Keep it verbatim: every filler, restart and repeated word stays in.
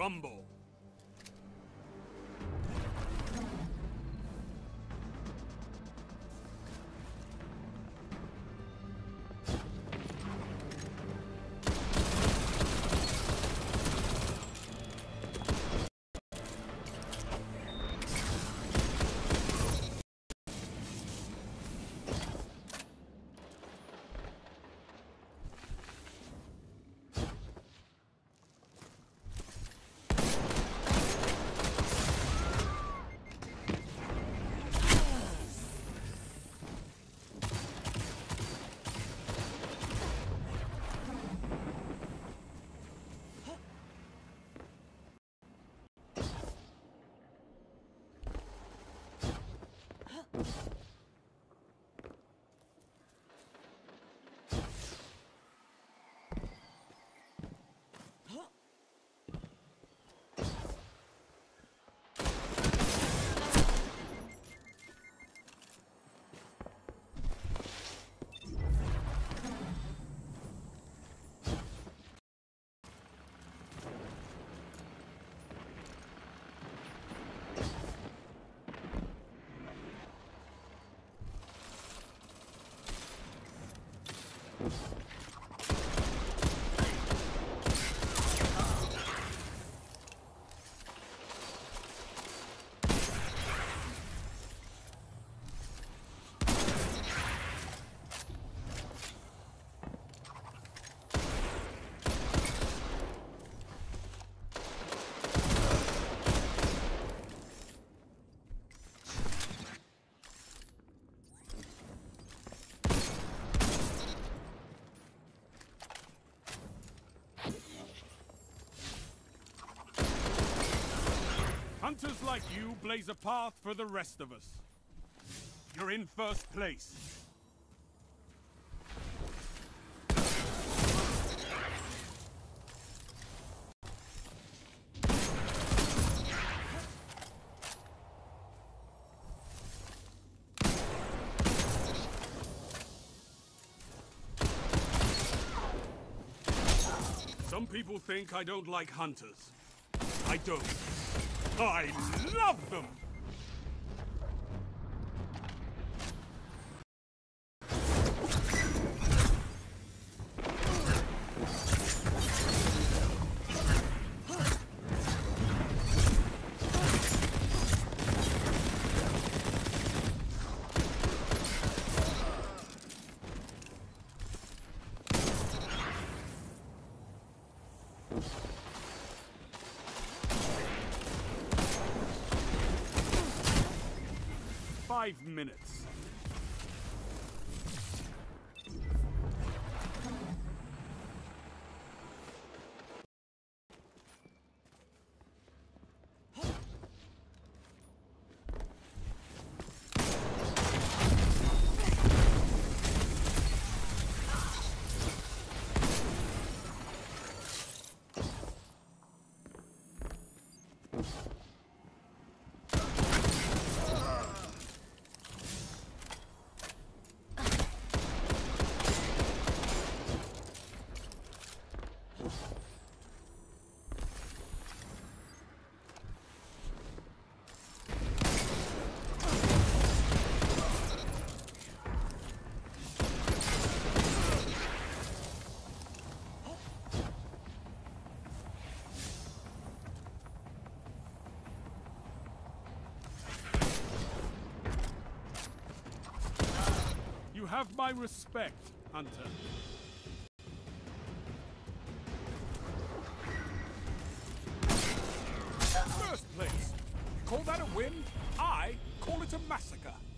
rumble. Hunters like you blaze a path for the rest of us. You're in first place. Some people think I don't like hunters. I don't. I love them! Five minutes. You have my respect, Hunter. First place. Call that a win? I call it a massacre.